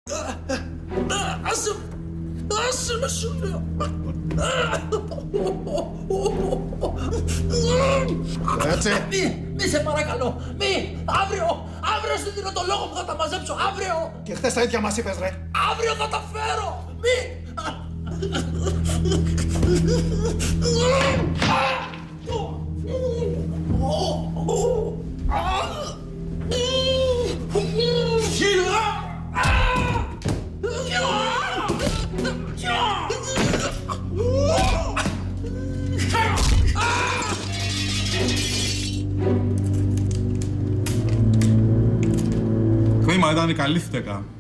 Άσε με σου λέω. Κάτσε. Μη σε παρακαλώ. Μη. Αύριο σου δίνω το λόγο που θα τα μαζέψω. Αύριο. Και χθες τα ίδια μας είπες, ρε. Αύριο θα τα φέρω. Μη. Κρίμα, ήταν καλή στέκα.